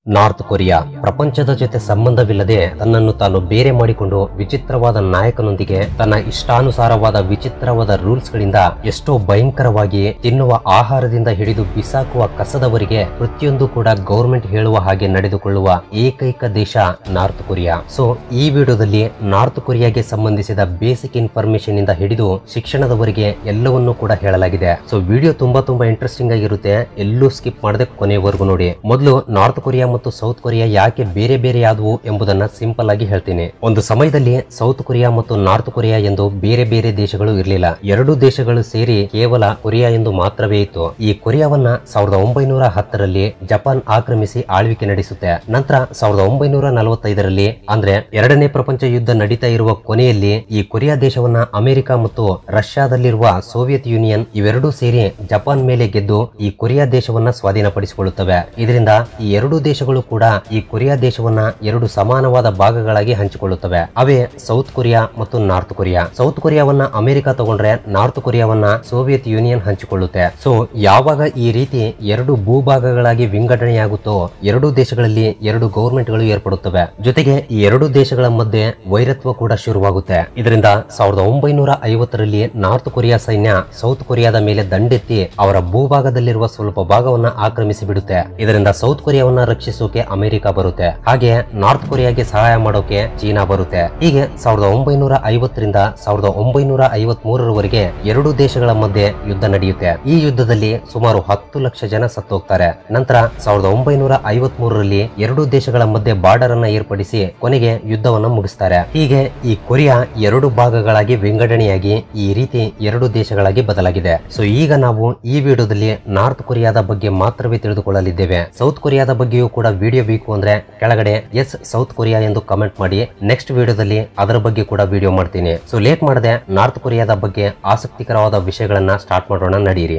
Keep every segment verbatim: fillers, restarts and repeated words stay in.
North Korea ಪ್ರಪಂಚದ ಜೊತೆ ಸಂಬಂಧವಿಲ್ಲದೆ ತನ್ನನ್ನು ತಾನು ಬೇರೆ ಮಾಡಿಕೊಂಡು ವಿಚಿತ್ರವಾದ ನಾಯಕನೊಂದಿಗೆ ತನ್ನ ಇಷ್ಟಾನುಸಾರವಾದ ವಿಚಿತ್ರವಾದ ರೂಲ್ಸ್ ಗಳಿಂದ ಎಷ್ಟೋ ಭಯಂಕರವಾಗಿ ತಿನ್ನುವ ಆಹಾರದಿಂದ ಹಿಡಿದು ಬಿಸಾಕುವ ಕಸದವರೆಗೆ ಪ್ರತಿಯೊಂದು ಕೂಡ ಗೌರ್ಮೆಂಟ್ ಹೇಳುವ ಹಾಗೆ ನಡೆದುಕೊಳ್ಳುವ ಏಕೈಕ ದೇಶ ನಾರ್ತ್ ಕೊರಿಯಾ. ಸೊ ಈ ವಿಡಿಯೋದಲ್ಲಿ ನಾರ್ತ್ ಕೊರಿಯಾಗೆ ಸಂಬಂಧಿಸಿದ ಬೇಸಿಕ್ ಇನ್ಫಾರ್ಮೇಶನ್ ಇಂದ ಹಿಡಿದು ಶಿಕ್ಷಣದವರೆಗೆ ಎಲ್ಲವನ್ನೂ ಕೂಡ ಹೇಳಲಾಗಿದೆ. ಸೊ ವಿಡಿಯೋ ತುಂಬಾ ತುಂಬಾ ಇಂಟ್ರೆಸ್ಟಿಂಗ್ ಆಗಿರುತ್ತೆ, ಎಲ್ಲೂ ಸ್ಕಿಪ್ ಮಾಡದೆ ಕೊನೆಯವರೆಗೂ ನೋಡಿ. ಮೊದಲು ನಾರ್ತ್ ಕೊರಿಯಾ ಮತ್ತು ಸೌತ್ ಕೊರಿಯಾ ಯಾಕೆ ಬೇರೆ ಬೇರೆ ಆದವು ಎಂಬುದನ್ನ ಸಿಂಪಲ್ ಆಗಿ ಹೇಳ್ತೀನಿ. ಒಂದು ಸಮಯದಲ್ಲಿ ಸೌತ್ ಕೊರಿಯಾ ಮತ್ತು ನಾರ್ತ್ ಕೊರಿಯಾ ಎಂದು ಬೇರೆ ಬೇರೆ ದೇಶಗಳು ಇರಲಿಲ್ಲ. ಎರಡು ದೇಶಗಳು ಸೇರಿ ಕೇವಲ ಕೊರಿಯಾ ಎಂದು ಮಾತ್ರವೇ ಇತ್ತು. ಈ ಕೊರಿಯಾವನ್ನ ಸಾವಿರದ ಒಂಬೈನೂರ ಹತ್ತರಲ್ಲಿ ಜಪಾನ್ ಆಕ್ರಮಿಸಿ ಆಳ್ವಿಕೆ ನಡೆಸುತ್ತೆ. ನಂತರ ಸಾವಿರದ ಒಂಬೈನೂರ ನಲವತ್ತೈದರಲ್ಲಿ ಅಂದ್ರೆ ಎರಡನೇ ಪ್ರಪಂಚ ಯುದ್ಧ ನಡೀತಾ ಇರುವ ಕೊನೆಯಲ್ಲಿ ಈ ಕೊರಿಯಾ ದೇಶವನ್ನ ಅಮೆರಿಕ ಮತ್ತು ರಷ್ಯಾದಲ್ಲಿರುವ ಸೋವಿಯತ್ ಯೂನಿಯನ್ ಇವೆರಡೂ ಸೇರಿ ಜಪಾನ್ ಮೇಲೆ ಗೆದ್ದು ಈ ಕೊರಿಯಾ ದೇಶವನ್ನ ಸ್ವಾಧೀನಪಡಿಸಿಕೊಳ್ಳುತ್ತವೆ. ಇದರಿಂದ ಈ ಎರಡು ದೇಶಗಳು ಕೂಡ ಈ ಕೊರಿಯಾ ದೇಶವನ್ನ ಎರಡು ಸಮಾನವಾದ ಭಾಗಗಳಾಗಿ ಹಂಚಿಕೊಳ್ಳುತ್ತವೆ. ಅವೇ ಸೌತ್ ಕೊರಿಯಾ ಮತ್ತು ನಾರ್ತ್ ಕೊರಿಯಾ. ಸೌತ್ ಕೊರಿಯಾವನ್ನ ಅಮೆರಿಕ ತಗೊಂಡ್ರೆ ನಾರ್ತ್ ಕೊರಿಯಾವನ್ನ ಸೋವಿಯತ್ ಯೂನಿಯನ್ ಹಂಚಿಕೊಳ್ಳುತ್ತೆ. ಸೊ ಯಾವಾಗ ಈ ರೀತಿ ಎರಡು ಭೂಭಾಗಗಳಾಗಿ ವಿಂಗಡಣೆಯಾಗುತ್ತೋ ಎರಡು ದೇಶಗಳಲ್ಲಿ ಎರಡು ಗೌರ್ಮೆಂಟ್ ಗಳು ಏರ್ಪಡುತ್ತವೆ. ಜೊತೆಗೆ ಈ ಎರಡು ದೇಶಗಳ ಮಧ್ಯೆ ವೈರತ್ವ ಕೂಡ ಶುರುವಾಗುತ್ತೆ. ಇದರಿಂದ ಸಾವಿರದ ಒಂಬೈನೂರ ಐವತ್ತರಲ್ಲಿ ನಾರ್ತ್ ಕೊರಿಯಾ ಸೈನ್ಯ ಸೌತ್ ಕೊರಿಯಾದ ಮೇಲೆ ದಂಡೆತ್ತಿ ಅವರ ಭೂಭಾಗದಲ್ಲಿರುವ ಸ್ವಲ್ಪ ಭಾಗವನ್ನ ಆಕ್ರಮಿಸಿ ಬಿಡುತ್ತೆ. ಇದರಿಂದ ಸೌತ್ ಕೊರಿಯಾವನ್ನ ರಕ್ಷಿಸೋಕೆ ಅಮೆರಿಕ ಬರುತ್ತೆ, ಹಾಗೆ ನಾರ್ತ್ ಕೊರಿಯಾಗೆ ಸಹಾಯ ಮಾಡೋಕೆ ಚೀನಾ ಬರುತ್ತೆ. ಹೀಗೆ ಸಾವಿರದ ಒಂಬೈನೂರ ಐವತ್ತರಿಂದ ಸಾವಿರದ ಒಂಬೈನೂರ ಐವತ್ ಮೂರರವರೆಗೆ ಎರಡು ದೇಶಗಳ ಮಧ್ಯೆ ಯುದ್ಧ ನಡೆಯುತ್ತೆ. ಈ ಯುದ್ಧದಲ್ಲಿ ಸುಮಾರು ಹತ್ತು ಲಕ್ಷ ಜನ ಸತ್ತೋಗ್ತಾರೆ. ನಂತರ ಸಾವಿರದ ಒಂಬೈನೂರ ಐವತ್ ಮೂರರಲ್ಲಿ ಎರಡು ದೇಶಗಳ ಮಧ್ಯೆ ಬಾರ್ಡರ್ ಅನ್ನ ಏರ್ಪಡಿಸಿ ಕೊನೆಗೆ ಯುದ್ಧವನ್ನ ಮುಗಿಸ್ತಾರೆ. ಹೀಗೆ ಈ ಕೊರಿಯಾ ಎರಡು ಭಾಗಗಳಾಗಿ ವಿಂಗಡಣೆಯಾಗಿ ಈ ರೀತಿ ಎರಡು ದೇಶಗಳಾಗಿ ಬದಲಾಗಿದೆ. ಸೊ ಈಗ ನಾವು ಈ ವಿಡಿಯೋದಲ್ಲಿ ನಾರ್ತ್ ಕೊರಿಯಾದ ಬಗ್ಗೆ ಮಾತ್ರವೇ ತಿಳಿದುಕೊಳ್ಳಲಿದ್ದೇವೆ. ಸೌತ್ ಕೊರಿಯಾದ ಬಗ್ಗೆಯೂ ಕೂಡ ವಿಡಿಯೋ ಬೇಕು ಅಂದ್ರೆ ಕೆಳಗಡೆ ಎಸ್ ಸೌತ್ ಕೊರಿಯಾ ಎಂದು ಕಮೆಂಟ್ ಮಾಡಿ. ನೆಕ್ಸ್ಟ್ ವಿಡಿಯೋದಲ್ಲಿ ಅದರ ಬಗ್ಗೆ ಕೂಡ ವಿಡಿಯೋ ಮಾಡ್ತೀನಿ. ಸೊ ಲೇಟ್ ಮಾಡದೆ ನಾರ್ತ್ ಕೊರಿಯಾದ ಬಗ್ಗೆ ಆಸಕ್ತಿಕರವಾದ ವಿಷಯಗಳನ್ನ ಸ್ಟಾರ್ಟ್ ಮಾಡೋಣ, ನಡೀರಿ.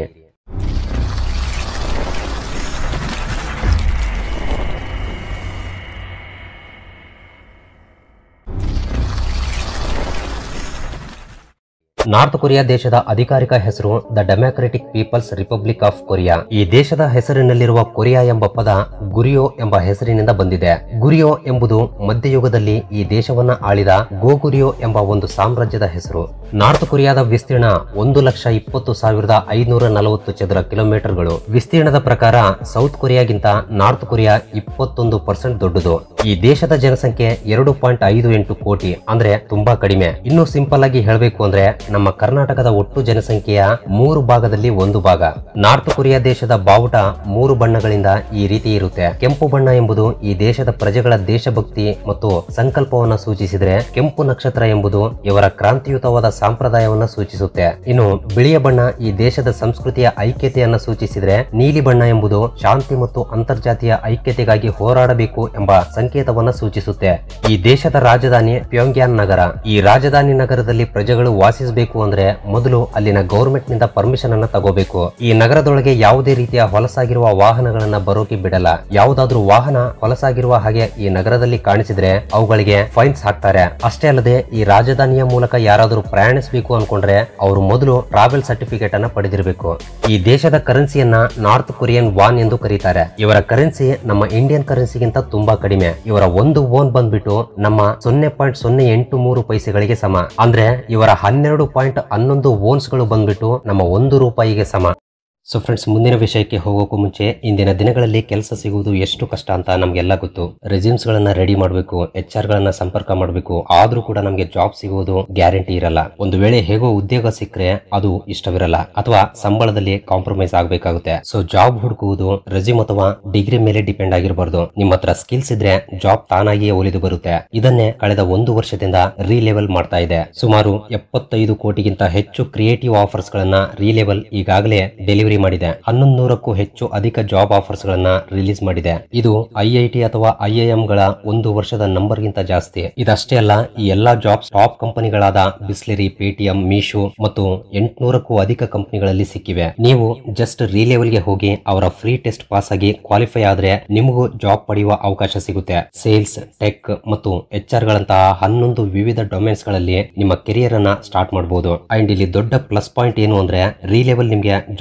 ನಾರ್ತ್ ಕೊರಿಯಾ ದೇಶದ ಅಧಿಕಾರಿಕ ಹೆಸರು the Democratic People's Republic of Korea. ಈ ದೇಶದ ಹೆಸರಿನಲ್ಲಿರುವ ಕೊರಿಯಾ ಎಂಬ ಪದ ಗುರಿಯೋ ಎಂಬ ಹೆಸರಿನಿಂದ ಬಂದಿದೆ. ಗುರಿಯೋ ಎಂಬುದು ಮಧ್ಯಯುಗದಲ್ಲಿ ಈ ದೇಶವನ್ನ ಆಳಿದ ಗೋಗುರಿಯೋ ಎಂಬ ಒಂದು ಸಾಮ್ರಾಜ್ಯದ ಹೆಸರು. ನಾರ್ತ್ ಕೊರಿಯಾದ ವಿಸ್ತೀರ್ಣ ಒಂದು ಲಕ್ಷ ಇಪ್ಪತ್ತು ಸಾವಿರದ ಐನೂರ ನಲವತ್ತು ಚದರ ಕಿಲೋಮೀಟರ್ಗಳು. ವಿಸ್ತೀರ್ಣದ ಪ್ರಕಾರ ಸೌತ್ ಕೊರಿಯಾಗಿಂತ ನಾರ್ತ್ ಕೊರಿಯಾ ಇಪ್ಪತ್ತೊಂದು ಪರ್ಸೆಂಟ್ ದೊಡ್ಡದು. ಈ ದೇಶದ ಜನಸಂಖ್ಯೆ ಎರಡು ಪಾಯಿಂಟ್ ಐದು ಎಂಟು ಕೋಟಿ, ಅಂದ್ರೆ ತುಂಬಾ ಕಡಿಮೆ. ಇನ್ನು ಸಿಂಪಲ್ ಆಗಿ ಹೇಳಬೇಕು ಅಂದ್ರೆ ನಮ್ಮ ಕರ್ನಾಟಕದ ಒಟ್ಟು ಜನಸಂಖ್ಯೆಯ ಮೂರು ಭಾಗದಲ್ಲಿ ಒಂದು ಭಾಗ. ನಾರ್ತ್ ಕೊರಿಯಾ ದೇಶದ ಬಾವುಟ ಮೂರು ಬಣ್ಣಗಳಿಂದ ಈ ರೀತಿ ಇರುತ್ತೆ. ಕೆಂಪು ಬಣ್ಣ ಎಂಬುದು ಈ ದೇಶದ ಪ್ರಜೆಗಳ ದೇಶಭಕ್ತಿ ಮತ್ತು ಸಂಕಲ್ಪವನ್ನ ಸೂಚಿಸಿದ್ರೆ, ಕೆಂಪು ನಕ್ಷತ್ರ ಎಂಬುದು ಇವರ ಕ್ರಾಂತಿಯುತವಾದ ಸಂಪ್ರದಾಯವನ್ನ ಸೂಚಿಸುತ್ತೆ. ಇನ್ನು ಬಿಳಿಯ ಬಣ್ಣ ಈ ದೇಶದ ಸಂಸ್ಕೃತಿಯ ಐಕ್ಯತೆಯನ್ನ ಸೂಚಿಸಿದ್ರೆ, ನೀಲಿ ಬಣ್ಣ ಎಂಬುದು ಶಾಂತಿ ಮತ್ತು ಅಂತರ್ಜಾತೀಯ ಐಕ್ಯತೆಗಾಗಿ ಹೋರಾಡಬೇಕು ಎಂಬ ಸಂಕೇತವನ್ನ ಸೂಚಿಸುತ್ತೆ. ಈ ದೇಶದ ರಾಜಧಾನಿ ಪ್ಯೋಂಗ್ಯಾನ್ ನಗರ. ಈ ರಾಜಧಾನಿ ನಗರದಲ್ಲಿ ಪ್ರಜೆಗಳು ವಾಸಿಸಬೇಕು ಅಂದ್ರೆ ಮೊದಲು ಅಲ್ಲಿನ ಗೌರ್ಮೆಂಟ್ ನಿಂದ ಪರ್ಮಿಷನ್ ಅನ್ನ ತಗೋಬೇಕು. ಈ ನಗರದೊಳಗೆ ಯಾವುದೇ ರೀತಿಯ ಹೊಲಸಾಗಿರುವ ವಾಹನಗಳನ್ನ ಬರೋಕೆ ಬಿಡಲ್ಲ. ಯಾವುದಾದ್ರೂ ವಾಹನ ಹೊಲಸಾಗಿರುವ ಹಾಗೆ ಈ ನಗರದಲ್ಲಿ ಕಾಣಿಸಿದ್ರೆ ಅವುಗಳಿಗೆ ಫೈನ್ಸ್ ಹಾಕ್ತಾರೆ. ಅಷ್ಟೇ ಅಲ್ಲದೆ ಈ ರಾಜಧಾನಿಯ ಮೂಲಕ ಯಾರಾದರೂ ಪ್ರಯಾಣಿಸಬೇಕು ಅನ್ಕೊಂಡ್ರೆ ಅವರು ಮೊದಲು ಟ್ರಾವೆಲ್ ಸರ್ಟಿಫಿಕೇಟ್ ಅನ್ನ ಪಡೆದಿರಬೇಕು. ಈ ದೇಶದ ಕರೆನ್ಸಿಯನ್ನ ನಾರ್ತ್ ಕೊರಿಯನ್ ವಾನ್ ಎಂದು ಕರೀತಾರೆ. ಇವರ ಕರೆನ್ಸಿ ನಮ್ಮ ಇಂಡಿಯನ್ ಕರೆನ್ಸಿಗಿಂತ ತುಂಬಾ ಕಡಿಮೆ. ಇವರ ಒಂದು ವೋನ್ ಬಂದ್ಬಿಟ್ಟು ನಮ್ಮ ಸೊನ್ನೆ ಪಾಯಿಂಟ್ ಸೊನ್ನೆ ಎಂಟು ಮೂರು ಪೈಸೆಗಳಿಗೆ ಸಮ. ಅಂದ್ರೆ ಇವರ ಹನ್ನೆರಡು ಪಾಯಿಂಟ್ ಹನ್ನೊಂದು ವೋನ್ಸ್ ಗಳು ಬಂದ್ಬಿಟ್ಟು ನಮ್ಮ ಒಂದು ರೂಪಾಯಿಗೆ ಸಮ. ಸೊ ಫ್ರೆಂಡ್ಸ್, ಮುಂದಿನ ವಿಷಯಕ್ಕೆ ಹೋಗೋಕ್ಕೂ ಮುಂಚೆ ಇಂದಿನ ದಿನಗಳಲ್ಲಿ ಕೆಲಸ ಸಿಗುವುದು ಎಷ್ಟು ಕಷ್ಟ ಅಂತ ನಮ್ಗೆಲ್ಲ ಗೊತ್ತು. ರೆಸ್ಯೂಮ್ಸ್ ಗಳನ್ನ ರೆಡಿ ಮಾಡಬೇಕು, ಎಚ್ ಆರ್ ಗಳನ್ನ ಸಂಪರ್ಕ ಮಾಡಬೇಕು, ಆದ್ರೂ ಕೂಡ ನಮ್ಗೆ ಜಾಬ್ ಸಿಗುವುದು ಗ್ಯಾರಂಟಿ ಇರಲ್ಲ. ಒಂದು ವೇಳೆ ಹೇಗೋ ಉದ್ಯೋಗ ಸಿಕ್ಕರೆ ಅದು ಇಷ್ಟವಿರಲ್ಲ, ಅಥವಾ ಸಂಬಳದಲ್ಲಿ ಕಾಂಪ್ರಮೈಸ್ ಆಗಬೇಕಾಗುತ್ತೆ. ಸೊ ಜಾಬ್ ಹುಡುಕುವುದು ರೆಸ್ಯೂಮ್ ಅಥವಾ ಡಿಗ್ರಿ ಮೇಲೆ ಡಿಪೆಂಡ್ ಆಗಿರಬಾರ್ದು. ನಿಮ್ಮ ಹತ್ರ ಸ್ಕಿಲ್ಸ್ ಇದ್ರೆ ಜಾಬ್ ತಾನಾಗಿಯೇ ಒಲಿದು ಬರುತ್ತೆ. ಇದನ್ನೇ ಕಳೆದ ಒಂದು ವರ್ಷದಿಂದ ರೀಲೆವೆಲ್ ಮಾಡ್ತಾ ಇದೆ. ಸುಮಾರು ಎಪ್ಪತ್ತೈದು ಕೋಟಿಗಿಂತ ಹೆಚ್ಚು ಕ್ರಿಯೇಟಿವ್ ಆಫರ್ಸ್ ಗಳನ್ನ ರೀಲೆವೆಲ್ ಈಗಾಗಲೇ ಡೆಲಿವರಿ ಮಾಡಿದೆ. ಹನ್ನೊಂದು ನೂರಕ್ಕೂ ಹೆಚ್ಚು ಅಧಿಕ ಜಾಬ್ ಆಫರ್ಸ್ ಗಳನ್ನ ರಿಲೀಸ್ ಮಾಡಿದೆ. ಇದು ಐಐಟಿ ಅಥವಾ ಐಐಎಂ ಗಳ ಒಂದು ವರ್ಷದ ನಂಬರ್ ಗಿಂತ ಜಾಸ್ತಿ. ಇದಷ್ಟೇ ಅಲ್ಲ, ಈ ಎಲ್ಲಾ ಜಾಬ್ಸ್ ಟಾಪ್ ಕಂಪನಿಗಳಾದ ಬಿಸ್ಲೆರಿ, ಪೇಟಿಎಂ, ಮೀಶೋ ಮತ್ತು ಎಂಟುನೂರಕ್ಕೂ ಅಧಿಕ ಕಂಪನಿಗಳಲ್ಲಿ ಸಿಕ್ಕಿವೆ. ನೀವು ಜಸ್ಟ್ ರೀಲೆವೆಲ್ ಗೆ ಹೋಗಿ ಅವರ ಫ್ರೀ ಟೆಸ್ಟ್ ಪಾಸ್ ಆಗಿ ಕ್ವಾಲಿಫೈ ಆದ್ರೆ ನಿಮಗೂ ಜಾಬ್ ಪಡೆಯುವ ಅವಕಾಶ ಸಿಗುತ್ತೆ. ಸೇಲ್ಸ್, ಟೆಕ್ ಮತ್ತು ಎಚ್ ಆರ್ ಗಳಂತಹ ಹನ್ನೊಂದು ವಿವಿಧ ಡೊಮೇನ್ಸ್ ಗಳಲ್ಲಿ ನಿಮ್ಮ ಕೆರಿಯರ್ ಅನ್ನ ಸ್ಟಾರ್ಟ್ ಮಾಡಬಹುದು. ಅಂಡ್ ಇಲ್ಲಿ ದೊಡ್ಡ ಪ್ಲಸ್ ಪಾಯಿಂಟ್ ಏನು ಅಂದ್ರೆ ರೀಲೆವೆಲ್ ನಿಮಗೆ ಜಾಬ್ಸ್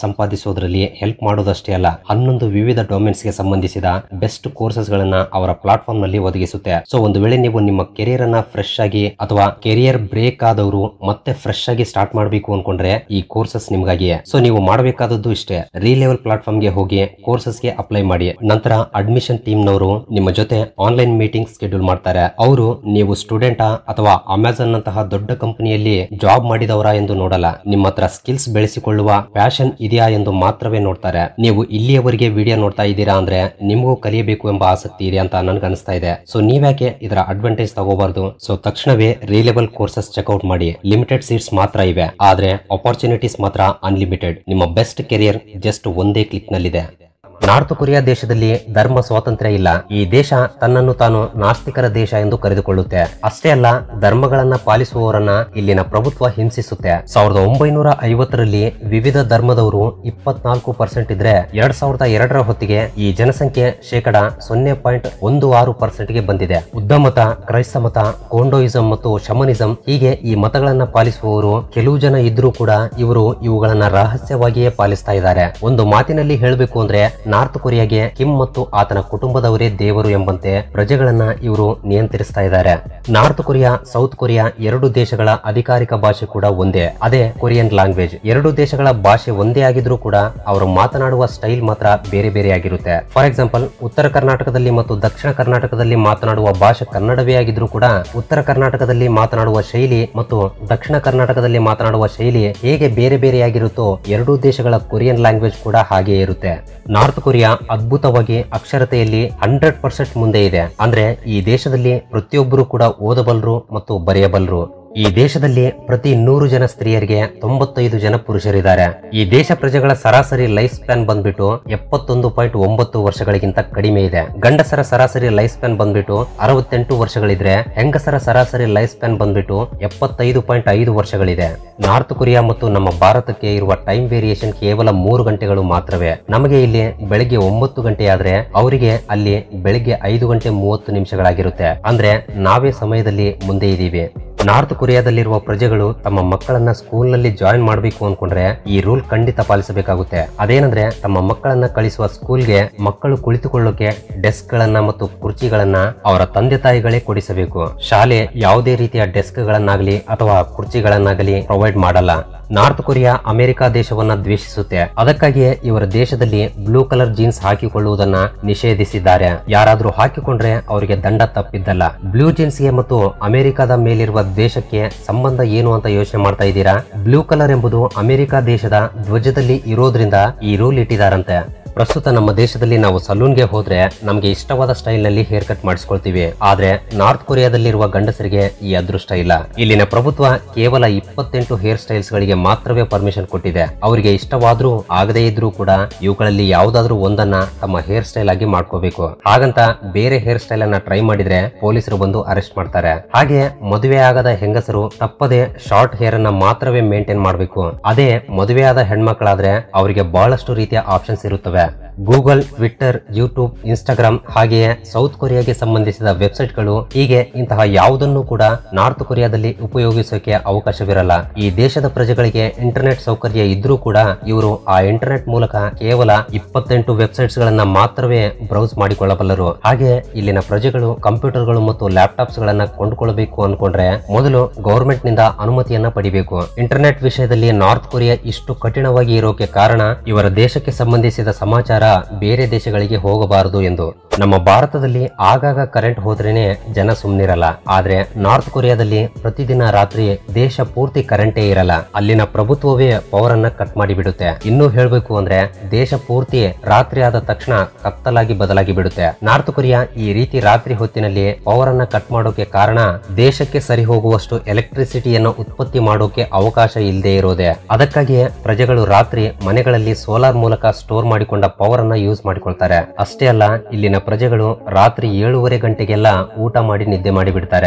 ಸಂಪಾದಿಸೋದ್ರಲ್ಲಿ ಹೆಲ್ಪ್ ಮಾಡೋದಷ್ಟೇ ಅಲ್ಲ, ಹನ್ನೊಂದು ವಿವಿಧ ಡೊಮೇನ್ಸ್ ಗೆ ಸಂಬಂಧಿಸಿದ ಬೆಸ್ಟ್ ಕೋರ್ಸಸ್ ಗಳನ್ನ ಅವರ ಪ್ಲಾಟ್ಫಾರ್ಮ್ ನಲ್ಲಿ ಒದಗಿಸುತ್ತೆ. ಸೊ ಒಂದು ವೇಳೆ ನೀವು ನಿಮ್ಮ ಕೆರಿಯರ್ ಅನ್ನ ಫ್ರೆಶ್ ಆಗಿ ಅಥವಾ ಕೆರಿಯರ್ ಬ್ರೇಕ್ ಆದವರು ಮತ್ತೆ ಫ್ರೆಶ್ ಆಗಿ ಸ್ಟಾರ್ಟ್ ಮಾಡಬೇಕು ಅನ್ಕೊಂಡ್ರೆ ಈ ಕೋರ್ಸಸ್ ನಿಮ್ಗಾಗಿಯೇ. ಸೊ ನೀವು ಮಾಡಬೇಕಾದದ್ದು ಇಷ್ಟೇ, ರೀ ಲೆವೆಲ್ ಪ್ಲಾಟ್ಫಾರ್ಮ್ ಗೆ ಹೋಗಿ ಕೋರ್ಸಸ್ ಗೆ ಅಪ್ಲೈ ಮಾಡಿ. ನಂತರ ಅಡ್ಮಿಷನ್ ಟೀಮ್ ನವರು ನಿಮ್ಮ ಜೊತೆ ಆನ್ಲೈನ್ ಮೀಟಿಂಗ್ ಸ್ಕೆಡ್ಯೂಲ್ ಮಾಡ್ತಾರೆ. ಅವರು ನೀವು ಸ್ಟೂಡೆಂಟಾ ಅಥವಾ ಅಮೆಜಾನ್ ನಂತಹ ದೊಡ್ಡ ಕಂಪನಿಯಲ್ಲಿ ಜಾಬ್ ಮಾಡಿದವರ ಎಂದು ನೋಡಲ್ಲ, ನಿಮ್ಮ ಹತ್ರ ಸ್ಕಿಲ್ಸ್ ಬೆಳೆಸಿಕೊಳ್ಳುವ ಪ್ಯಾಷನ್ ಇದೆಯಾ ಎಂದು ಮಾತ್ರವೇ ನೋಡ್ತಾರೆ. ನೀವು ಇಲ್ಲಿಯವರೆಗೆ ವಿಡಿಯೋ ನೋಡ್ತಾ ಇದ್ದೀರಾ ಅಂದ್ರೆ ನಿಮಗೂ ಕಲಿಯಬೇಕು ಎಂಬ ಆಸಕ್ತಿ ಇದೆ ಅಂತ ನನ್ಗೆ ಅನಿಸ್ತಾ ಇದೆ. ಸೊ ನೀವ್ಯಾಕೆ ಇದರ ಅಡ್ವಾಂಟೇಜ್ ತಗೋಬಾರ್ದು? ಸೊ ತಕ್ಷಣವೇ ರೀ ಲೆವೆಲ್ ಕೋರ್ಸಸ್ ಚೆಕ್ಔಟ್ ಮಾಡಿ. ಲಿಮಿಟೆಡ್ ಸೀಟ್ಸ್ ಮಾತ್ರ ಇವೆ, ಆದ್ರೆ ಅಪರ್ಚುನಿಟೀಸ್ ಮಾತ್ರ ಅನ್ಲಿಮಿಟೆಡ್. ನಿಮ್ಮ ಬೆಸ್ಟ್ ಕೆರಿಯರ್ ಜಸ್ಟ್ ಒಂದೇ ಕ್ಲಿಕ್ ನಲ್ಲಿದೆ. ನಾರ್ತ್ ಕೊರಿಯಾ ದೇಶದಲ್ಲಿ ಧರ್ಮ ಸ್ವಾತಂತ್ರ್ಯ ಇಲ್ಲ. ಈ ದೇಶ ತನ್ನನ್ನು ತಾನು ನಾಸ್ತಿಕರ ದೇಶ ಎಂದು ಕರೆದುಕೊಳ್ಳುತ್ತೆ. ಅಷ್ಟೇ ಅಲ್ಲ, ಧರ್ಮಗಳನ್ನ ಪಾಲಿಸುವವರನ್ನ ಇಲ್ಲಿನ ಪ್ರಭುತ್ವ ಹಿಂಸಿಸುತ್ತೆ. ಸಾವಿರದ ಒಂಬೈನೂರ ಐವತ್ತರಲ್ಲಿ ವಿವಿಧ ಧರ್ಮದವರು ಇಪ್ಪತ್ನಾಲ್ಕು ಪರ್ಸೆಂಟ್ ಇದ್ರೆ ಎರಡ್ ಸಾವಿರದ ಎರಡರ ಹೊತ್ತಿಗೆ ಈ ಜನಸಂಖ್ಯೆ ಶೇಕಡ ಸೊನ್ನೆ ಪಾಯಿಂಟ್ ಒಂದು ಆರು ಪರ್ಸೆಂಟ್ ಗೆ ಬಂದಿದೆ. ಬುದ್ಧ ಮತ, ಕ್ರೈಸ್ತ ಮತ, ಕೊಂಡೋಯಿಸಂ ಮತ್ತು ಶಮನಿಸಂ ಹೀಗೆ ಈ ಮತಗಳನ್ನ ಪಾಲಿಸುವವರು ಕೆಲವು ಜನ ಇದ್ರೂ ಕೂಡ ಇವರು ಇವುಗಳನ್ನ ರಹಸ್ಯವಾಗಿಯೇ ಪಾಲಿಸ್ತಾ ಇದ್ದಾರೆ. ಒಂದು ಮಾತಿನಲ್ಲಿ ಹೇಳಬೇಕು ಅಂದ್ರೆ ನಾರ್ತ್ ಕೊರಿಯಾಗೆ ಕಿಮ್ ಮತ್ತು ಆತನ ಕುಟುಂಬದವರೇ ದೇವರು ಎಂಬಂತೆ ಪ್ರಜೆಗಳನ್ನ ಇವರು ನಿಯಂತ್ರಿಸ್ತಾ ಇದ್ದಾರೆ. ನಾರ್ತ್ ಕೊರಿಯಾ, ಸೌತ್ ಕೊರಿಯಾ ಎರಡು ದೇಶಗಳ ಅಧಿಕಾರಿಕ ಭಾಷೆ ಕೂಡ ಒಂದೇ, ಅದೇ ಕೊರಿಯನ್ ಲ್ಯಾಂಗ್ವೇಜ್. ಎರಡು ದೇಶಗಳ ಭಾಷೆ ಒಂದೇ ಆಗಿದ್ರೂ ಕೂಡ ಅವರು ಮಾತನಾಡುವ ಸ್ಟೈಲ್ ಮಾತ್ರ ಬೇರೆ ಬೇರೆ ಆಗಿರುತ್ತೆ. ಫಾರ್ ಎಕ್ಸಾಂಪಲ್, ಉತ್ತರ ಕರ್ನಾಟಕದಲ್ಲಿ ಮತ್ತು ದಕ್ಷಿಣ ಕರ್ನಾಟಕದಲ್ಲಿ ಮಾತನಾಡುವ ಭಾಷೆ ಕನ್ನಡವೇ ಆಗಿದ್ರೂ ಕೂಡ ಉತ್ತರ ಕರ್ನಾಟಕದಲ್ಲಿ ಮಾತನಾಡುವ ಶೈಲಿ ಮತ್ತು ದಕ್ಷಿಣ ಕರ್ನಾಟಕದಲ್ಲಿ ಮಾತನಾಡುವ ಶೈಲಿ ಹೇಗೆ ಬೇರೆ ಬೇರೆಯಾಗಿರುತ್ತೋ ಎರಡೂ ದೇಶಗಳ ಕೊರಿಯನ್ ಲ್ಯಾಂಗ್ವೇಜ್ ಕೂಡ ಹಾಗೆ ಇರುತ್ತೆ. ನಾರ್ತ್ ಕೊರಿಯಾ ಅದ್ಭುತವಾಗಿ ಅಕ್ಷರತೆಯಲ್ಲಿ ಹಂಡ್ರೆಡ್ ಪರ್ಸೆಂಟ್ ಮುಂದೆ ಇದೆ. ಅಂದ್ರೆ ಈ ದೇಶದಲ್ಲಿ ಪ್ರತಿಯೊಬ್ಬರು ಕೂಡ ಓದಬಲ್ಲರು ಮತ್ತು ಬರೆಯಬಲ್ಲರು. ಈ ದೇಶದಲ್ಲಿ ಪ್ರತಿ ನೂರು ಜನ ಸ್ತ್ರೀಯರಿಗೆ ತೊಂಬತ್ತೈದು ಜನ ಪುರುಷರಿದ್ದಾರೆ. ಈ ದೇಶ ಪ್ರಜೆಗಳ ಸರಾಸರಿ ಲೈಫ್ ಸ್ಪ್ಯಾನ್ ಬಂದ್ಬಿಟ್ಟು ಎಪ್ಪತ್ತೊಂದು ಪಾಯಿಂಟ್ ಒಂಬತ್ತು ವರ್ಷಗಳಿಗಿಂತ ಕಡಿಮೆ ಇದೆ. ಗಂಡಸರ ಸರಾಸರಿ ಲೈಫ್ ಸ್ಪ್ಯಾನ್ ಬಂದ್ಬಿಟ್ಟು ಅರವತ್ತೆಂಟು ವರ್ಷಗಳಿದ್ರೆ ಹೆಂಗಸರ ಸರಾಸರಿ ಲೈಫ್ ಸ್ಪ್ಯಾನ್ ಬಂದ್ಬಿಟ್ಟು ಎಪ್ಪತ್ತೈದು ಪಾಯಿಂಟ್ ಐದು ವರ್ಷಗಳಿದೆ. ನಾರ್ತ್ ಕೊರಿಯಾ ಮತ್ತು ನಮ್ಮ ಭಾರತಕ್ಕೆ ಇರುವ ಟೈಮ್ ವೇರಿಯೇಷನ್ ಕೇವಲ ಮೂರು ಗಂಟೆಗಳು ಮಾತ್ರವೇ. ನಮಗೆ ಇಲ್ಲಿ ಬೆಳಿಗ್ಗೆ ಒಂಬತ್ತು ಗಂಟೆ ಆದ್ರೆ ಅವರಿಗೆ ಅಲ್ಲಿ ಬೆಳಿಗ್ಗೆ ಐದು ಗಂಟೆ ಮೂವತ್ತು ನಿಮಿಷಗಳಾಗಿರುತ್ತೆ. ಅಂದ್ರೆ ನಾವೇ ಸಮಯದಲ್ಲಿ ಮುಂದೆ ಇದ್ದೀವಿ. ನಾರ್ತ್ ಕೊರಿಯಾದಲ್ಲಿರುವ ಪ್ರಜೆಗಳು ತಮ್ಮ ಮಕ್ಕಳನ್ನ ಸ್ಕೂಲ್ ನಲ್ಲಿ ಜಾಯಿನ್ ಮಾಡಬೇಕು ಅನ್ಕೊಂಡ್ರೆ ಈ ರೂಲ್ ಖಂಡಿತ ಪಾಲಿಸಬೇಕಾಗುತ್ತೆ. ಅದೇನಂದ್ರೆ ತಮ್ಮ ಮಕ್ಕಳನ್ನ ಕಳಿಸುವ ಸ್ಕೂಲ್ಗೆ ಮಕ್ಕಳು ಕುಳಿತುಕೊಳ್ಳೋಕೆ ಡೆಸ್ಕ್ ಗಳನ್ನ ಮತ್ತು ಕುರ್ಚಿಗಳನ್ನ ಅವರ ತಂದೆ ತಾಯಿಗಳೇ ಕೊಡಿಸಬೇಕು. ಶಾಲೆ ಯಾವುದೇ ರೀತಿಯ ಡೆಸ್ಕ್ ಗಳನ್ನಾಗಲಿ ಅಥವಾ ಕುರ್ಚಿಗಳನ್ನಾಗಲಿ ಪ್ರೊವೈಡ್ ಮಾಡಲ್ಲ. ನಾರ್ತ್ ಕೊರಿಯಾ ಅಮೆರಿಕ ದೇಶವನ್ನ ದ್ವೇಷಿಸುತ್ತೆ. ಅದಕ್ಕಾಗಿಯೇ ಇವರ ದೇಶದಲ್ಲಿ ಬ್ಲೂ ಕಲರ್ ಜೀನ್ಸ್ ಹಾಕಿಕೊಳ್ಳುವುದನ್ನ ನಿಷೇಧಿಸಿದ್ದಾರೆ. ಯಾರಾದ್ರೂ ಹಾಕಿಕೊಂಡ್ರೆ ಅವರಿಗೆ ದಂಡ ತಪ್ಪಿದ್ದಲ್ಲ. ಬ್ಲೂ ಜೀನ್ಸ್ಗೆ ಮತ್ತು ಅಮೆರಿಕದ ಮೇಲಿರುವ ದೇಶಕ್ಕೆ ಸಂಬಂಧ ಏನು ಅಂತ ಯೋಚನೆ ಮಾಡ್ತಾ ಇದ್ದೀರಾ? ಬ್ಲೂ ಕಲರ್ ಎಂಬುದು ಅಮೆರಿಕ ದೇಶದ ಧ್ವಜದಲ್ಲಿ ಇರೋದ್ರಿಂದ ಈ ರೂಲ್ ಇಟ್ಟಿದಾರಂತೆ. ಪ್ರಸ್ತುತ ನಮ್ಮ ದೇಶದಲ್ಲಿ ನಾವು ಸಲೂನ್ಗೆ ಹೋದ್ರೆ ನಮ್ಗೆ ಇಷ್ಟವಾದ ಸ್ಟೈಲ್ ನಲ್ಲಿ ಹೇರ್ ಕಟ್ ಮಾಡಿಸ್ಕೊಳ್ತೀವಿ. ಆದ್ರೆ ನಾರ್ತ್ ಕೊರಿಯಾದಲ್ಲಿರುವ ಗಂಡಸರಿಗೆ ಈ ಅದೃಷ್ಟ ಇಲ್ಲ. ಇಲ್ಲಿನ ಪ್ರಭುತ್ವ ಕೇವಲ ಇಪ್ಪತ್ತೆಂಟು ಹೇರ್ ಸ್ಟೈಲ್ಸ್ ಗಳಿಗೆ ಮಾತ್ರವೇ ಪರ್ಮಿಷನ್ ಕೊಟ್ಟಿದೆ. ಅವರಿಗೆ ಇಷ್ಟವಾದ್ರೂ ಆಗದೇ ಇದ್ರೂ ಕೂಡ ಇವುಗಳಲ್ಲಿ ಯಾವ್ದಾದ್ರೂ ಒಂದನ್ನ ತಮ್ಮ ಹೇರ್ ಸ್ಟೈಲ್ ಆಗಿ ಮಾಡ್ಕೋಬೇಕು. ಹಾಗಂತ ಬೇರೆ ಹೇರ್ ಸ್ಟೈಲ್ ಅನ್ನ ಟ್ರೈ ಮಾಡಿದ್ರೆ ಪೊಲೀಸರು ಬಂದು ಅರೆಸ್ಟ್ ಮಾಡ್ತಾರೆ. ಹಾಗೆ ಮದುವೆ ಆಗದ ಹೆಂಗಸರು ತಪ್ಪದೆ ಶಾರ್ಟ್ ಹೇರ್ ಅನ್ನ ಮಾತ್ರವೇ ಮೇಂಟೈನ್ ಮಾಡಬೇಕು. ಅದೇ ಮದುವೆಯಾದ ಹೆಣ್ಮಕ್ಳಾದ್ರೆ ಅವರಿಗೆ ಬಹಳಷ್ಟು ರೀತಿಯ ಆಪ್ಷನ್ಸ್ ಇರುತ್ತವೆ. ಗೂಗಲ್, ಟ್ವಿಟ್ಟರ್, ಯೂಟ್ಯೂಬ್, ಇನ್ಸ್ಟಾಗ್ರಾಮ್ ಹಾಗೆಯೇ ಸೌತ್ ಕೊರಿಯಾಗೆ ಸಂಬಂಧಿಸಿದ ವೆಬ್ಸೈಟ್ ಗಳು ಹೀಗೆ ಇಂತಹ ಯಾವುದನ್ನು ಕೂಡ ನಾರ್ತ್ ಕೊರಿಯಾದಲ್ಲಿ ಉಪಯೋಗಿಸೋಕೆ ಅವಕಾಶವಿರಲ್ಲ. ಈ ದೇಶದ ಪ್ರಜೆಗಳಿಗೆ ಇಂಟರ್ನೆಟ್ ಸೌಕರ್ಯ ಇದ್ರೂ ಕೂಡ ಇವರು ಆ ಇಂಟರ್ನೆಟ್ ಮೂಲಕ ಕೇವಲ ಇಪ್ಪತ್ತೆಂಟು ವೆಬ್ಸೈಟ್ಸ್ ಗಳನ್ನ ಮಾತ್ರವೇ ಬ್ರೌಸ್ ಮಾಡಿಕೊಳ್ಳಬಲ್ಲರು. ಹಾಗೆ ಇಲ್ಲಿನ ಪ್ರಜೆಗಳು ಕಂಪ್ಯೂಟರ್ಗಳು ಮತ್ತು ಲ್ಯಾಪ್ಟಾಪ್ಸ್ ಗಳನ್ನ ಕೊಂಡುಕೊಳ್ಳಬೇಕು ಅನ್ಕೊಂಡ್ರೆ ಮೊದಲು ಗವರ್ಮೆಂಟ್ ನಿಂದ ಅನುಮತಿಯನ್ನ ಪಡಿಬೇಕು. ಇಂಟರ್ನೆಟ್ ವಿಷಯದಲ್ಲಿ ನಾರ್ತ್ ಕೊರಿಯಾ ಇಷ್ಟು ಕಠಿಣವಾಗಿ ಇರೋಕೆ ಕಾರಣ ಇವರ ದೇಶಕ್ಕೆ ಸಂಬಂಧಿಸಿದ ಸಮಾಚಾರ ಬೇರೆ ದೇಶಗಳಿಗೆ ಹೋಗಬಾರದು ಎಂದು. ನಮ್ಮ ಭಾರತದಲ್ಲಿ ಆಗಾಗ ಕರೆಂಟ್ ಹೋದ್ರೇನೆ ಜನ ಸುಮ್ನಿರಲ್ಲ. ಆದ್ರೆ ನಾರ್ತ್ ಕೊರಿಯಾದಲ್ಲಿ ಪ್ರತಿದಿನ ರಾತ್ರಿ ದೇಶ ಪೂರ್ತಿ ಕರೆಂಟೇ ಇರಲ್ಲ. ಅಲ್ಲಿನ ಪ್ರಭುತ್ವವೇ ಪವರ್ ಅನ್ನ ಕಟ್ ಮಾಡಿ ಬಿಡುತ್ತೆ. ಇನ್ನೂ ಹೇಳ್ಬೇಕು ಅಂದ್ರೆ ದೇಶ ಪೂರ್ತಿ ರಾತ್ರಿ ಆದ ತಕ್ಷಣ ಕತ್ತಲಾಗಿ ಬದಲಾಗಿ ಬಿಡುತ್ತೆ. ನಾರ್ತ್ ಕೊರಿಯಾ ಈ ರೀತಿ ರಾತ್ರಿ ಹೊತ್ತಿನಲ್ಲಿ ಪವರ್ ಅನ್ನ ಕಟ್ ಮಾಡೋಕೆ ಕಾರಣ ದೇಶಕ್ಕೆ ಸರಿ ಹೋಗುವಷ್ಟು ಎಲೆಕ್ಟ್ರಿಸಿಟಿಯನ್ನು ಉತ್ಪತ್ತಿ ಮಾಡೋಕೆ ಅವಕಾಶ ಇಲ್ಲದೆ ಇರೋದೆ. ಅದಕ್ಕಾಗಿಯೇ ಪ್ರಜೆಗಳು ರಾತ್ರಿ ಮನೆಗಳಲ್ಲಿ ಸೋಲಾರ್ ಮೂಲಕ ಸ್ಟೋರ್ ಮಾಡಿಕೊಂಡ ಪವರ್ ಅನ್ನ ಯೂಸ್ ಮಾಡಿಕೊಳ್ತಾರೆ. ಅಷ್ಟೇ ಅಲ್ಲ, ಇಲ್ಲಿನ ಪ್ರಜೆಗಳು ರಾತ್ರಿ ಏಳೂವರೆ ಗಂಟೆಗೆಲ್ಲ ಊಟ ಮಾಡಿ ನಿದ್ದೆ ಮಾಡಿ ಬಿಡ್ತಾರೆ.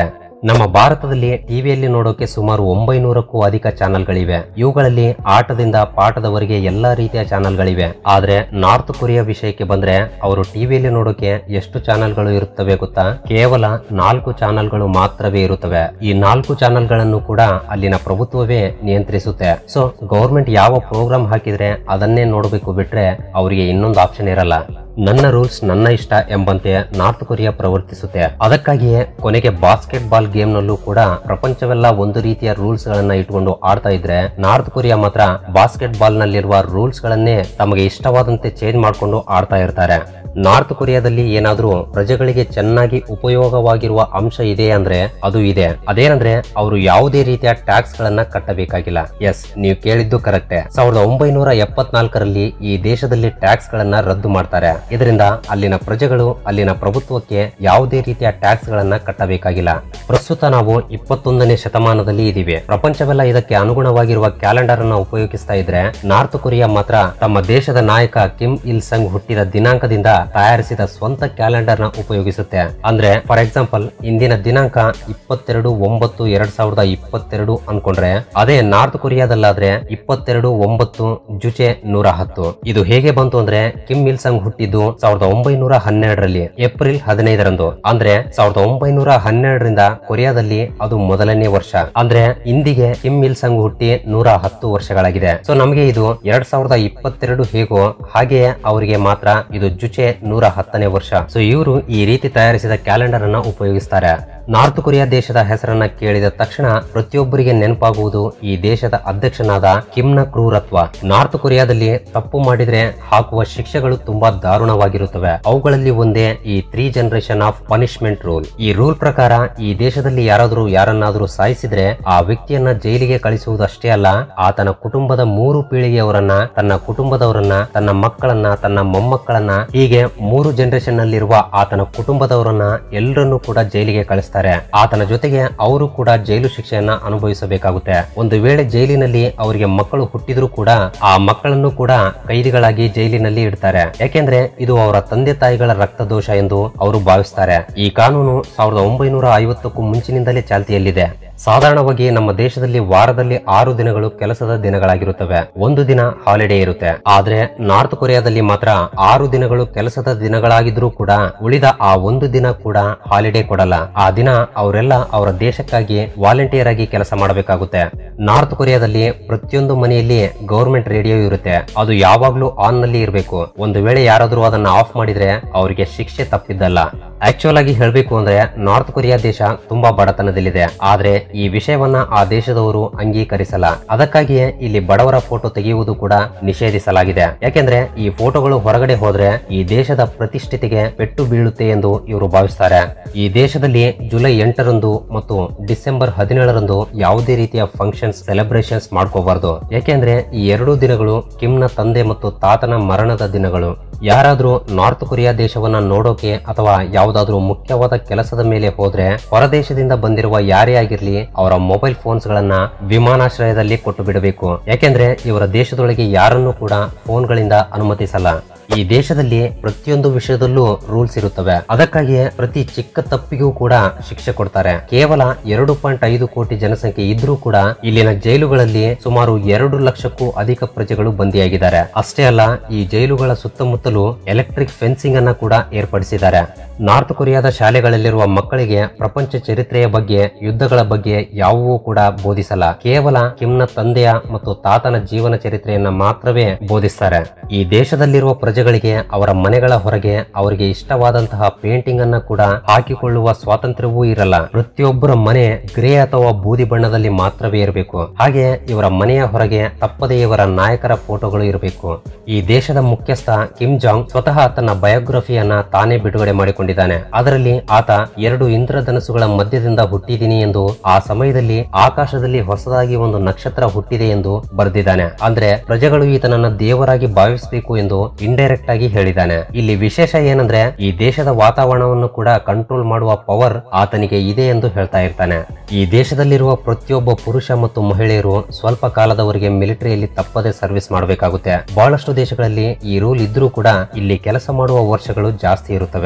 ನಮ್ಮ ಭಾರತದಲ್ಲಿ ಟಿವಿಯಲ್ಲಿ ನೋಡೋಕೆ ಸುಮಾರು ಒಂಬೈನೂರಕ್ಕೂ ಅಧಿಕ ಚಾನೆಲ್ಗಳಿವೆ. ಇವುಗಳಲ್ಲಿ ಆಟದಿಂದ ಪಾಠದವರೆಗೆ ಎಲ್ಲಾ ರೀತಿಯ ಚಾನೆಲ್ಗಳಿವೆ. ಆದ್ರೆ ನಾರ್ತ್ ಕೊರಿಯಾ ವಿಷಯಕ್ಕೆ ಬಂದ್ರೆ ಅವರು ಟಿವಿಯಲ್ಲಿ ನೋಡೋಕೆ ಎಷ್ಟು ಚಾನೆಲ್ಗಳು ಇರುತ್ತವೆ ಗೊತ್ತಾ? ಕೇವಲ ನಾಲ್ಕು ಚಾನೆಲ್ಗಳು ಮಾತ್ರವೇ ಇರುತ್ತವೆ. ಈ ನಾಲ್ಕು ಚಾನೆಲ್ಗಳನ್ನು ಕೂಡ ಅಲ್ಲಿನ ಪ್ರಭುತ್ವವೇ ನಿಯಂತ್ರಿಸುತ್ತೆ. ಸೊ ಗವರ್ಮೆಂಟ್ ಯಾವ ಪ್ರೋಗ್ರಾಮ್ ಹಾಕಿದ್ರೆ ಅದನ್ನೇ ನೋಡಬೇಕು ಬಿಟ್ರೆ ಅವರಿಗೆ ಇನ್ನೊಂದು ಆಪ್ಷನ್ ಇರಲ್ಲ. ನನ್ನ ರೂಲ್ಸ್ ನನ್ನ ಇಷ್ಟ ಎಂಬಂತೆ ನಾರ್ತ್ ಕೊರಿಯಾ ಪ್ರವರ್ತಿಸುತ್ತೆ. ಅದಕ್ಕಾಗಿಯೇ ಕೊನೆಗೆ ಬಾಸ್ಕೆಟ್ ಬಾಲ್ ಗೇಮ್ ನಲ್ಲೂ ಕೂಡ ಪ್ರಪಂಚವೆಲ್ಲ ಒಂದು ರೀತಿಯ ರೂಲ್ಸ್ ಗಳನ್ನ ಇಟ್ಕೊಂಡು ಆಡ್ತಾ ಇದ್ರೆ, ನಾರ್ತ್ ಕೊರಿಯಾ ಮಾತ್ರ ಬಾಸ್ಕೆಟ್ ಬಾಲ್ ನಲ್ಲಿರುವ ರೂಲ್ಸ್ ಗಳನ್ನೇ ತಮಗೆ ಇಷ್ಟವಾದಂತೆ ಚೇಂಜ್ ಮಾಡ್ಕೊಂಡು ಆಡ್ತಾ ಇರ್ತಾರೆ. ನಾರ್ತ್ ಕೊರಿಯಾದಲ್ಲಿ ಏನಾದ್ರೂ ಪ್ರಜೆಗಳಿಗೆ ಚೆನ್ನಾಗಿ ಉಪಯೋಗವಾಗಿರುವ ಅಂಶ ಇದೆ ಅಂದ್ರೆ ಅದು ಇದೆ. ಅದೇನಂದ್ರೆ ಅವರು ಯಾವುದೇ ರೀತಿಯ ಟ್ಯಾಕ್ಸ್ ಗಳನ್ನ ಕಟ್ಟಬೇಕಾಗಿಲ್ಲ. ಎಸ್, ನೀವು ಕೇಳಿದ್ದು ಕರೆಕ್ಟೇ. ಸಾವಿರದ ಒಂಬೈನೂರ ಎಪ್ಪತ್ನಾಲ್ಕರಲ್ಲಿ ಈ ದೇಶದಲ್ಲಿ ಟ್ಯಾಕ್ಸ್ ಗಳನ್ನ ರದ್ದು ಮಾಡ್ತಾರೆ. ಇದರಿಂದ ಅಲ್ಲಿನ ಪ್ರಜೆಗಳು ಅಲ್ಲಿನ ಪ್ರಭುತ್ವಕ್ಕೆ ಯಾವುದೇ ರೀತಿಯ ಟ್ಯಾಕ್ಸ್ ಗಳನ್ನ ಕಟ್ಟಬೇಕಾಗಿಲ್ಲ. ಪ್ರಸ್ತುತ ನಾವು ಇಪ್ಪತ್ತೊಂದನೇ ಶತಮಾನದಲ್ಲಿ ಇದೀವಿ. ಪ್ರಪಂಚವೆಲ್ಲ ಇದಕ್ಕೆ ಅನುಗುಣವಾಗಿರುವ ಕ್ಯಾಲೆಂಡರ್ ಅನ್ನ ಉಪಯೋಗಿಸ್ತಾ ಇದ್ರೆ, ನಾರ್ತ್ ಕೊರಿಯಾ ಮಾತ್ರ ತಮ್ಮ ದೇಶದ ನಾಯಕ ಕಿಮ್ ಇಲ್ ಸಂಗ್ ಹುಟ್ಟಿದ ದಿನಾಂಕದಿಂದ ತಯಾರಿಸಿದ ಸ್ವಂತ ಕ್ಯಾಲೆಂಡರ್ ನ ಉಪಯೋಗಿಸುತ್ತೆ. ಅಂದ್ರೆ ಫಾರ್ ಎಕ್ಸಾಂಪಲ್ ಇಂದಿನ ದಿನಾಂಕ ಇಪ್ಪತ್ತೆರಡು ಒಂಬತ್ತು ಎರಡ್ ಸಾವಿರದ ಇಪ್ಪತ್ತೆರಡು ಅನ್ಕೊಂಡ್ರೆ, ಅದೇ ನಾರ್ತ್ ಕೊರಿಯಾದಲ್ಲಾದ್ರೆ ಇಪ್ಪತ್ತೆರಡು ಒಂಬತ್ತು ಜುಚೆ ನೂರ ಹತ್ತು. ಇದು ಹೇಗೆ ಬಂತು ಅಂದ್ರೆ, ಕಿಮ್ ಇಲ್ ಸಂಗ್ ಹುಟ್ಟಿದ್ದು ಸಾವಿರದ ಒಂಬೈನೂರ ಹನ್ನೆರಡರಲ್ಲಿ ಏಪ್ರಿಲ್ ಹದಿನೈದರಂದು. ಅಂದ್ರೆ ಸಾವಿರದ ಒಂಬೈನೂರ ಹನ್ನೆರಡರಿಂದ ಕೊರಿಯಾದಲ್ಲಿ ಅದು ಮೊದಲನೇ ವರ್ಷ. ಅಂದ್ರೆ ಇಂದಿಗೆ ಕಿಮ್ ಇಲ್ ಸಂಗ್ ಹುಟ್ಟಿ ನೂರ ಹತ್ತು ವರ್ಷಗಳಾಗಿದೆ. ಸೊ ನಮಗೆ ಇದು ಎರಡ್ ಸಾವಿರದ ಇಪ್ಪತ್ತೆರಡು ಹೇಗೋ ಹಾಗೆಯೇ ಅವರಿಗೆ ಮಾತ್ರ ಇದು ಜುಚೆ ನೂರ ಹತ್ತನೇ ವರ್ಷ. ಸೊ ಇವರು ಈ ರೀತಿ ತಯಾರಿಸಿದ ಕ್ಯಾಲೆಂಡರ್ ಅನ್ನ ಉಪಯೋಗಿಸ್ತಾರೆ. ನಾರ್ತ್ ಕೊರಿಯಾ ದೇಶದ ಹೆಸರನ್ನ ಕೇಳಿದ ತಕ್ಷಣ ಪ್ರತಿಯೊಬ್ಬರಿಗೆ ನೆನಪಾಗುವುದು ಈ ದೇಶದ ಅಧ್ಯಕ್ಷನಾದ ಕಿಮ್ನ ಕ್ರೂರತ್ವ. ನಾರ್ತ್ ಕೊರಿಯಾದಲ್ಲಿ ತಪ್ಪು ಮಾಡಿದ್ರೆ ಹಾಕುವ ಶಿಕ್ಷೆಗಳು ತುಂಬಾ ದಾರುಣವಾಗಿರುತ್ತವೆ. ಅವುಗಳಲ್ಲಿ ಒಂದೇ ಈ three generation of punishment rule. ಈ ರೂಲ್ ಪ್ರಕಾರ ಈ ದೇಶದಲ್ಲಿ ಯಾರಾದ್ರೂ ಯಾರನ್ನಾದ್ರೂ ಸಾಯಿಸಿದ್ರೆ ಆ ವ್ಯಕ್ತಿಯನ್ನ ಜೈಲಿಗೆ ಕಳಿಸುವುದಷ್ಟೇ ಅಲ್ಲ, ಆತನ ಕುಟುಂಬದ ಮೂರು ಪೀಳಿಗೆಯವರನ್ನ, ತನ್ನ ಕುಟುಂಬದವರನ್ನ, ತನ್ನ ಮಕ್ಕಳನ್ನ, ತನ್ನ ಮೊಮ್ಮಕ್ಕಳನ್ನ, ಹೀಗೆ ಮೂರು ಜನರೇಷನ್ ನಲ್ಲಿರುವ ಆತನ ಕುಟುಂಬದವರನ್ನ ಎಲ್ಲರನ್ನೂ ಕೂಡ ಜೈಲಿಗೆ ಕಳಿಸ್ತಾರೆ. ಆತನ ಜೊತೆಗೆ ಅವರು ಕೂಡ ಜೈಲು ಶಿಕ್ಷೆಯನ್ನ ಅನುಭವಿಸಬೇಕಾಗುತ್ತೆ. ಒಂದು ವೇಳೆ ಜೈಲಿನಲ್ಲಿ ಅವರಿಗೆ ಮಕ್ಕಳು ಹುಟ್ಟಿದ್ರು ಕೂಡ ಆ ಮಕ್ಕಳನ್ನು ಕೂಡ ಕೈದಿಗಳಾಗಿ ಜೈಲಿನಲ್ಲಿ ಇಡ್ತಾರೆ. ಯಾಕೆಂದ್ರೆ ಇದು ಅವರ ತಂದೆ ತಾಯಿಗಳ ರಕ್ತದೋಷ ಎಂದು ಅವರು ಭಾವಿಸ್ತಾರೆ. ಈ ಕಾನೂನು ಸಾವಿರದ ಒಂಬೈನೂರ ಐವತ್ತಕ್ಕೂ ಮುಂಚಿನಿಂದಲೇ ಚಾಲ್ತಿಯಲ್ಲಿದೆ. ಸಾಧಾರಣವಾಗಿ ನಮ್ಮ ದೇಶದಲ್ಲಿ ವಾರದಲ್ಲಿ ಆರು ದಿನಗಳು ಕೆಲಸದ ದಿನಗಳಾಗಿರುತ್ತವೆ, ಒಂದು ದಿನ ಹಾಲಿಡೇ ಇರುತ್ತೆ. ಆದ್ರೆ ನಾರ್ತ್ ಕೊರಿಯಾದಲ್ಲಿ ಮಾತ್ರ ಆರು ದಿನಗಳು ಕೆಲಸದ ದಿನಗಳಾಗಿದ್ರೂ ಕೂಡ ಉಳಿದ ಆ ಒಂದು ದಿನ ಕೂಡ ಹಾಲಿಡೇ ಕೊಡಲ್ಲ. ಆ ದಿನ ಅವರೆಲ್ಲ ಅವರ ದೇಶಕ್ಕಾಗಿ ವಾಲಂಟಿಯರ್ ಆಗಿ ಕೆಲಸ ಮಾಡಬೇಕಾಗುತ್ತೆ. ನಾರ್ತ್ ಕೊರಿಯಾದಲ್ಲಿ ಪ್ರತಿಯೊಂದು ಮನೆಯಲ್ಲಿ ಗವರ್ಮೆಂಟ್ ರೇಡಿಯೋ ಇರುತ್ತೆ. ಅದು ಯಾವಾಗ್ಲೂ ಆನ್ ನಲ್ಲಿ ಇರಬೇಕು. ಒಂದು ವೇಳೆ ಯಾರಾದ್ರೂ ಅದನ್ನ ಆಫ್ ಮಾಡಿದ್ರೆ ಅವರಿಗೆ ಶಿಕ್ಷೆ ತಪ್ಪಿದ್ದಲ್ಲ. ಆಕ್ಚುಯಲ್ ಆಗಿ ಹೇಳ್ಬೇಕು ಅಂದ್ರೆ ನಾರ್ತ್ ಕೊರಿಯಾ ದೇಶ ತುಂಬಾ ಬಡತನದಲ್ಲಿದೆ. ಆದ್ರೆ ಈ ವಿಷಯವನ್ನ ಆ ದೇಶದವರು ಅಂಗೀಕರಿಸಲ್ಲ. ಅದಕ್ಕಾಗಿಯೇ ಇಲ್ಲಿ ಬಡವರ ಫೋಟೋ ತೆಗೆಯುವುದು ಕೂಡ ನಿಷೇಧಿಸಲಾಗಿದೆ. ಯಾಕೆಂದ್ರೆ ಈ ಫೋಟೋಗಳು ಹೊರಗಡೆ ಹೋದ್ರೆ ಈ ದೇಶದ ಪ್ರತಿಷ್ಠಿತಿಗೆ ಪೆಟ್ಟು ಬೀಳುತ್ತೆ ಎಂದು ಇವರು ಭಾವಿಸ್ತಾರೆ. ಈ ದೇಶದಲ್ಲಿ ಜುಲೈ ಎಂಟರಂದು ಮತ್ತು ಡಿಸೆಂಬರ್ ಹದಿನೇಳರಂದು ಯಾವುದೇ ರೀತಿಯ ಫಂಕ್ಷನ್ಸ್ ಸೆಲೆಬ್ರೇಷನ್ಸ್ ಮಾಡ್ಕೋಬಾರ್ದು. ಯಾಕೆಂದ್ರೆ ಈ ಎರಡೂ ದಿನಗಳು ಕಿಮ್ನ ತಂದೆ ಮತ್ತು ತಾತನ ಮರಣದ ದಿನಗಳು. ಯಾರಾದ್ರೂ ನಾರ್ತ್ ಕೊರಿಯಾ ದೇಶವನ್ನ ನೋಡೋಕೆ ಅಥವಾ ಯಾವುದಾದ್ರೂ ಮುಖ್ಯವಾದ ಕೆಲಸದ ಮೇಲೆ ಹೋದ್ರೆ ಹೊರದೇಶದಿಂದ ಬಂದಿರುವ ಯಾರೇ ಆಗಿರ್ಲಿ ಅವರ ಮೊಬೈಲ್ ಫೋನ್ಸ್ ಗಳನ್ನ ವಿಮಾನಾಶ್ರಯದಲ್ಲಿ ಕೊಟ್ಟು ಬಿಡಬೇಕು. ಯಾಕೆಂದ್ರೆ ಇವರ ದೇಶದೊಳಗೆ ಯಾರನ್ನೂ ಕೂಡ ಫೋನ್ ಗಳಿಂದ ಅನುಮತಿಸಲ್ಲ. ಈ ದೇಶದಲ್ಲಿ ಪ್ರತಿಯೊಂದು ವಿಷಯದಲ್ಲೂ ರೂಲ್ಸ್ ಇರುತ್ತವೆ. ಅದಕ್ಕಾಗಿಯೇ ಪ್ರತಿ ಚಿಕ್ಕ ತಪ್ಪಿಗೂ ಕೂಡ ಶಿಕ್ಷೆ ಕೊಡ್ತಾರೆ. ಕೇವಲ ಎರಡು ಪಾಯಿಂಟ್ ಐದು ಕೋಟಿ ಜನಸಂಖ್ಯೆ ಇದ್ರೂ ಕೂಡ ಇಲ್ಲಿನ ಜೈಲುಗಳಲ್ಲಿ ಸುಮಾರು ಎರಡು ಲಕ್ಷಕ್ಕೂ ಅಧಿಕ ಪ್ರಜೆಗಳು ಬಂದಿಯಾಗಿದ್ದಾರೆ. ಅಷ್ಟೇ ಅಲ್ಲ, ಈ ಜೈಲುಗಳ ಸುತ್ತಮುತ್ತಲೂ ಎಲೆಕ್ಟ್ರಿಕ್ ಫೆನ್ಸಿಂಗ್ ಅನ್ನ ಕೂಡ ಏರ್ಪಡಿಸಿದ್ದಾರೆ. ನಾರ್ತ್ ಕೊರಿಯಾದ ಶಾಲೆಗಳಲ್ಲಿರುವ ಮಕ್ಕಳಿಗೆ ಪ್ರಪಂಚ ಚರಿತ್ರೆಯ ಬಗ್ಗೆ, ಯುದ್ಧಗಳ ಬಗ್ಗೆ ಯಾವುವೂ ಕೂಡ ಬೋಧಿಸಲ್ಲ. ಕೇವಲ ಕಿಮ್ನ ತಂದೆಯ ಮತ್ತು ತಾತನ ಜೀವನ ಚರಿತ್ರೆಯನ್ನ ಮಾತ್ರವೇ ಬೋಧಿಸ್ತಾರೆ. ಈ ದೇಶದಲ್ಲಿರುವ ಪ್ರಜೆಗಳಿಗೆ ಅವರ ಮನೆಗಳ ಹೊರಗೆ ಅವರಿಗೆ ಇಷ್ಟವಾದಂತಹ ಪೇಂಟಿಂಗ್ ಅನ್ನ ಕೂಡ ಹಾಕಿಕೊಳ್ಳುವ ಸ್ವಾತಂತ್ರ್ಯವೂ ಇರಲ್ಲ. ಪ್ರತಿಯೊಬ್ಬರ ಮನೆ ಗ್ರೇ ಅಥವಾ ಬೂದಿ ಬಣ್ಣದಲ್ಲಿ ಮಾತ್ರವೇ ಇರಬೇಕು. ಹಾಗೆ ಇವರ ಮನೆಯ ಹೊರಗೆ ತಪ್ಪದೇ ಇವರ ನಾಯಕರ ಫೋಟೋಗಳು ಇರಬೇಕು. ಈ ದೇಶದ ಮುಖ್ಯಸ್ಥ ಕಿಮ್ ಜಾಂಗ್ ಸ್ವತಃ ತನ್ನ ಬಯೋಗ್ರಫಿಯನ್ನ ತಾನೇ ಬಿಡುಗಡೆ ಮಾಡಿಕೊಂಡಿದ್ದಾನೆ. ಅದರಲ್ಲಿ ಆತ ಎರಡು ಇಂದ್ರಧನಸ್ಸುಗಳ ಮಧ್ಯದಿಂದ ಹುಟ್ಟಿದೀನಿ ಎಂದು, ಆ ಸಮಯದಲ್ಲಿ ಆಕಾಶದಲ್ಲಿ ಹೊಸದಾಗಿ ಒಂದು ನಕ್ಷತ್ರ ಹುಟ್ಟಿದೆ ಎಂದು ಬರೆದಿದ್ದಾನೆ. ಅಂದ್ರೆ ಪ್ರಜೆಗಳು ಈತನನ್ನ ದೇವರಾಗಿ ಭಾವಿಸಬೇಕು ಎಂದು ಇಂಡೈರೆಕ್ಟ್ ಆಗಿ ಹೇಳಿದ್ದಾನೆ. ಇಲ್ಲಿ ವಿಶೇಷ ಏನಂದ್ರೆ ಈ ದೇಶದ ವಾತಾವರಣವನ್ನು ಕೂಡ ಕಂಟ್ರೋಲ್ ಮಾಡುವ ಪವರ್ ಆತನಿಗೆ ಇದೆ ಎಂದು ಹೇಳ್ತಾ ಇರ್ತಾನೆ. ಈ ದೇಶದಲ್ಲಿರುವ ಪ್ರತಿಯೊಬ್ಬ ಪುರುಷ ಮತ್ತು ಮಹಿಳೆಯರು ಸ್ವಲ್ಪ ಕಾಲದವರೆಗೆ ಮಿಲಿಟರಿಯಲ್ಲಿ ತಪ್ಪದೆ ಸರ್ವಿಸ್ ಮಾಡಬೇಕಾಗುತ್ತೆ. ಬಹಳಷ್ಟು ದೇಶಗಳಲ್ಲಿ ಈ ರೂಲ್ ಇದ್ರೂ ಕೂಡ ಇಲ್ಲಿ ಕೆಲಸ ಮಾಡುವ ವರ್ಷಗಳು ಜಾಸ್ತಿ ಇರುತ್ತವೆ. ಗಂಡ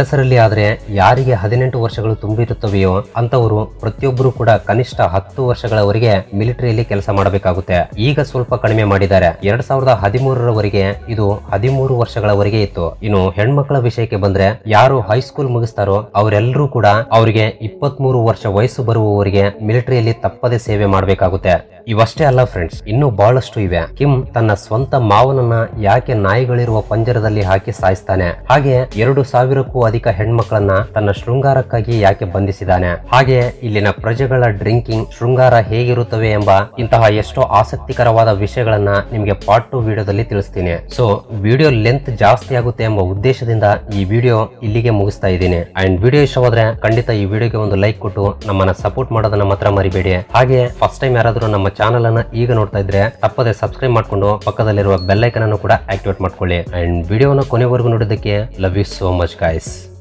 ಗಂಡಸರಲ್ಲಿ ಆದ್ರೆ ಯಾರಿಗೆ ಹದಿನೆಂಟು ವರ್ಷಗಳು ತುಂಬಿರುತ್ತವೆಯೋ ಅಂತವರು ಪ್ರತಿಯೊಬ್ಬರು ಕೂಡ ಕನಿಷ್ಠ ಹತ್ತು ವರ್ಷಗಳವರೆಗೆ ಮಿಲಿಟರಿಯಲ್ಲಿ ಕೆಲಸ ಮಾಡಬೇಕಾಗುತ್ತೆ. ಈಗ ಸ್ವಲ್ಪ ಕಡಿಮೆ ಮಾಡಿದ್ದಾರೆ. ಎರಡ್ ಸಾವಿರದ ಹದಿಮೂರರವರೆಗೆ ಇದು ಹದಿಮೂರು ವರ್ಷಗಳವರೆಗೆ ಇತ್ತು. ಇನ್ನು ಹೆಣ್ಮಕ್ಳ ವಿಷಯಕ್ಕೆ ಬಂದ್ರೆ ಯಾರು ಹೈಸ್ಕೂಲ್ ಮುಗಿಸ್ತಾರೋ ಅವರೆಲ್ಲರೂ ಕೂಡ ಅವರಿಗೆ ಇಪ್ಪತ್ತ್ ಮೂರು ವರ್ಷ ವಯಸ್ಸು ಬರುವವರೆಗೆ ಮಿಲಿಟರಿಯಲ್ಲಿ ತಪ್ಪದೆ ಸೇವೆ ಮಾಡಬೇಕಾಗುತ್ತೆ. ಇವಷ್ಟೇ ಅಲ್ಲ ಫ್ರೆಂಡ್ಸ್, ಇನ್ನೂ ಬಹಳಷ್ಟು ಇವೆ. ಕಿಮ್ ತನ್ನ ಸ್ವಂತ ಮಾವನನ್ನ ಯಾಕೆ ನಾಯಿಗಳಿರುವ ಪಂಜರದಲ್ಲಿ ಹಾಕಿ ಸಾಯಿಸ್ತಾನೆ, ಹಾಗೆ ಎರಡು ಸಾವಿರಕ್ಕೂ ಅಧಿಕ ಹೆಣ್ಮಕ್ಳನ್ನ ತನ್ನ ಶೃಂಗಾರಕ್ಕಾಗಿ ಯಾಕೆ ಬಂಧಿಸಿದಾನೆ, ಹಾಗೆ ಇಲ್ಲಿನ ಪ್ರಜೆಗಳ ಡ್ರಿಂಕಿಂಗ್ ಶೃಂಗಾರ ಹೇಗಿರುತ್ತವೆ ಎಂಬ ಇಂತಹ ಎಷ್ಟೋ ಆಸಕ್ತಿಕರವಾದ ವಿಷಯಗಳನ್ನ ನಿಮಗೆ ಪಾರ್ಟ್ ಟು ವಿಡಿಯೋದಲ್ಲಿ ತಿಳಿಸ್ತೀನಿ. ಸೊ ವಿಡಿಯೋ ಲೆಂತ್ ಜಾಸ್ತಿ ಆಗುತ್ತೆ ಎಂಬ ಉದ್ದೇಶದಿಂದ ಈ ವಿಡಿಯೋ ಇಲ್ಲಿಗೆ ಮುಗಿಸ್ತಾ ಇದ್ದೀನಿ. ಅಂಡ್ ವಿಡಿಯೋ ಇಷ್ಟವಾದ್ರೆ ಖಂಡಿತ ಈ ವಿಡಿಯೋಗೆ ಒಂದು ಲೈಕ್ ಕೊಟ್ಟು ನಮ್ಮನ್ನ ಸಪೋರ್ಟ್ ಮಾಡೋದನ್ನ ಮಾತ್ರ ಮರಿಬೇಡಿ. ಹಾಗೆ ಫಸ್ಟ್ ಟೈಮ್ ಯಾರಾದ್ರೂ ನಮ್ಮ ಚಾನಲ್ ಅನ್ನ ಈಗ ನೋಡ್ತಾ ಇದ್ರೆ ತಪ್ಪದೆ ಸಬ್ಸ್ಕ್ರೈಬ್ ಮಾಡ್ಕೊಂಡು ಪಕ್ಕದಲ್ಲಿರುವ ಬೆಲ್ ಐಕನ್ ಅನ್ನು ಕೂಡ ಆಕ್ಟಿವೇಟ್ ಮಾಡ್ಕೊಳ್ಳಿ. ಅಂಡ್ ವಿಡಿಯೋನ ಕೊನೆವರೆಗೂ ನೋಡಿದ್ದಕ್ಕೆ love you so much guys.